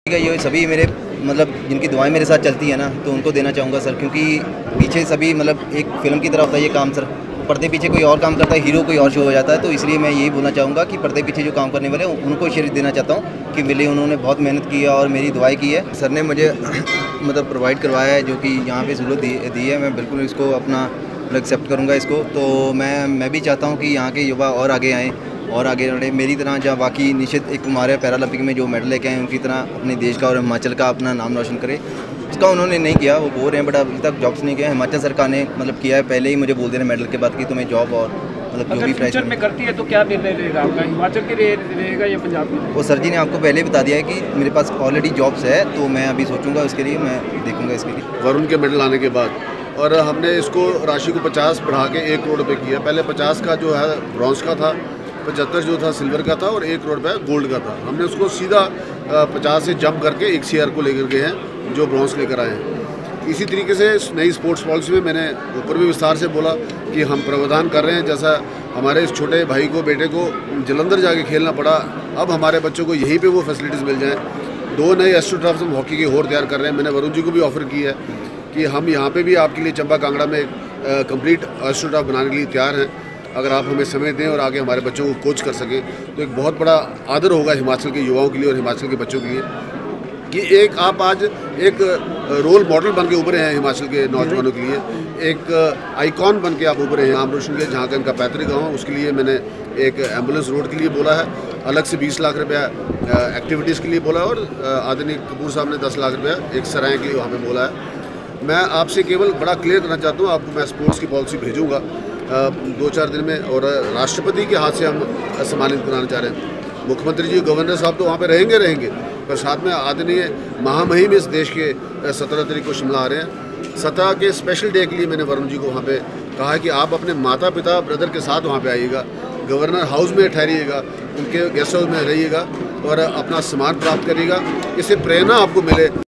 ये सभी मेरे मतलब जिनकी दुआएं मेरे साथ चलती है ना, तो उनको देना चाहूँगा सर, क्योंकि पीछे सभी मतलब एक फ़िल्म की तरह होता है ये काम सर। पर्दे पीछे कोई और काम करता है, हीरो कोई और शो हो जाता है, तो इसलिए मैं यही बोलना चाहूँगा कि पर्दे पीछे जो काम करने वाले हैं उनको श्रेय देना चाहता हूँ कि मेरे लिए उन्होंने बहुत मेहनत की है और मेरी दुआएं की है। सर ने मुझे मतलब प्रोवाइड करवाया है, जो कि यहाँ पे सहूलत दी है, मैं बिल्कुल इसको अपना एक्सेप्ट करूँगा इसको। तो मैं भी चाहता हूँ कि यहाँ के युवा और आगे आएँ और आगे बढ़े मेरी तरह। जहाँ बाकी निश्चित एक हमारे पैरालंपिक में जो मेडल लेके आए उनकी तरह अपने देश का और हिमाचल का अपना नाम रोशन करे। इसका उन्होंने नहीं किया, वो बोल रहे हैं, बट अभी तक जॉब्स नहीं किया। हिमाचल सरकार ने मतलब किया है, पहले ही मुझे बोल दे रहे मेडल के बाद कि तुम्हें जॉब और मतलब जो भी फ्यूचर में करती है तो क्या निर्णय लेगा आपका, हिमाचल के रहेगा या पंजाब में? वो सर जी ने आपको पहले ही बता दिया है कि मेरे पास ऑलरेडी जॉब्स है, तो मैं अभी सोचूंगा उसके लिए, मैं देखूंगा इसके लिए। वरुण के मेडल आने के बाद और हमने इसको राशि को 50 बढ़ा के 1 करोड़ रुपये किया। पहले 50 का जो है ब्रॉन्ज का था, 75 जो था सिल्वर का था और 1 करोड़ रुपये गोल्ड का था। हमने उसको सीधा 50 से जंप करके 1 CR को लेकर गए हैं, जो ब्रॉन्ज लेकर आए हैं। इसी तरीके से नई स्पोर्ट्स पॉलिसी में मैंने ऊपर भी विस्तार से बोला कि हम प्रावधान कर रहे हैं। जैसा हमारे इस छोटे भाई को, बेटे को जलंधर जाके खेलना पड़ा, अब हमारे बच्चों को यहीं पे वो फैसिलिटीज़ मिल जाएँ। 2 नए एस्ट्रोटर्फ्स हम हॉकी के और तैयार कर रहे हैं। मैंने वरुण जी को भी ऑफ़र की है कि हम यहाँ पे भी आपके लिए चंबा कांगड़ा में कंप्लीट एस्ट्रोटर्फ बनाने के लिए तैयार हैं। अगर आप हमें समय दें और आगे हमारे बच्चों को कोच कर सकें तो एक बहुत बड़ा आदर होगा हिमाचल के युवाओं के लिए और हिमाचल के बच्चों के लिए कि एक आप आज एक रोल मॉडल बन के उभरे हैं हिमाचल के नौजवानों के लिए, एक आइकॉन बन के आप उभरे हैं। नाम रोशन किया जहाँ का इनका पैतृक गाँव, उसके लिए मैंने एक एम्बुलेंस रोड के लिए बोला है, अलग से 20 लाख रुपया एक्टिविटीज़ के लिए बोला है, और आदरणीय कपूर साहब ने 10 लाख रुपया एक सराय के लिए वहाँ पर बोला है। मैं आपसे केवल बड़ा क्लियर करना चाहता हूँ, आपको मैं स्पोर्ट्स की पॉलिसी भेजूँगा 2-4 दिन में, और राष्ट्रपति के हाथ से हम सम्मानित कराना चाह रहे हैं। मुख्यमंत्री जी, गवर्नर साहब तो वहाँ पे रहेंगे, पर साथ में आदरणीय महामहिम इस देश के 17 तारीख को शिमला आ रहे हैं। 17 के स्पेशल डे के लिए मैंने वरुण जी को वहाँ पे कहा है कि आप अपने माता पिता ब्रदर के साथ वहाँ पे आइएगा, गवर्नर हाउस में ठहरिएगा, उनके गेस्ट हाउस में रहिएगा और अपना सम्मान प्राप्त करिएगा। इससे प्रेरणा आपको मिले।